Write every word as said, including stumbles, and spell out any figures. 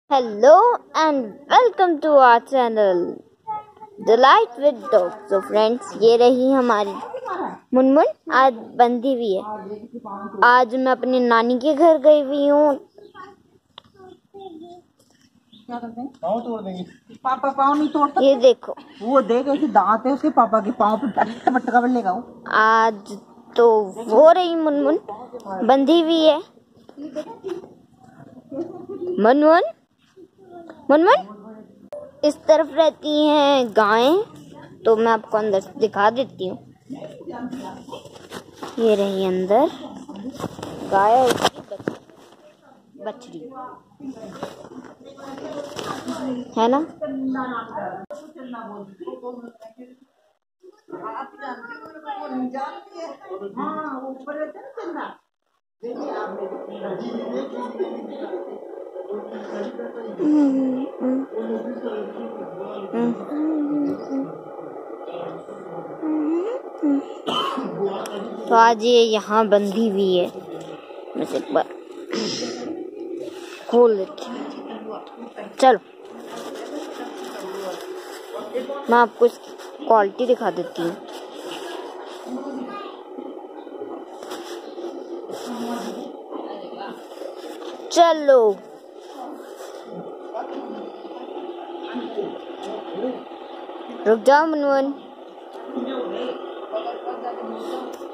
Hello and welcome to our channel Delight with Dogs। तो friends, ये रही हमारी मुनमुन। आज बंधी हुई है। आज मैं अपनी नानी के घर गई हुई हूँ। क्या करते हैं? पाँव तोड़ देंगे। पापा पाँव नहीं तोड़ता। ये देखो, वो देख ऐसे दांत है उसके पापा के पाँव पे मटका बन लेगा। आज तो वो रही मुनमुन बंधी हुई है। मुनमुन मुनमुन इस तरफ रहती हैं गायें, तो मैं आपको अंदर से दिखा देती हूँ। ये रही अंदर गाय और उसकी बछड़ी, है ना। तो आज ये यहाँ बंधी हुई है। मैं एक बार खोल देती हूँ। चलो मैं आपको इसकी क्वालिटी दिखा देती हूँ। चलो रुक जाओ मुनमुन।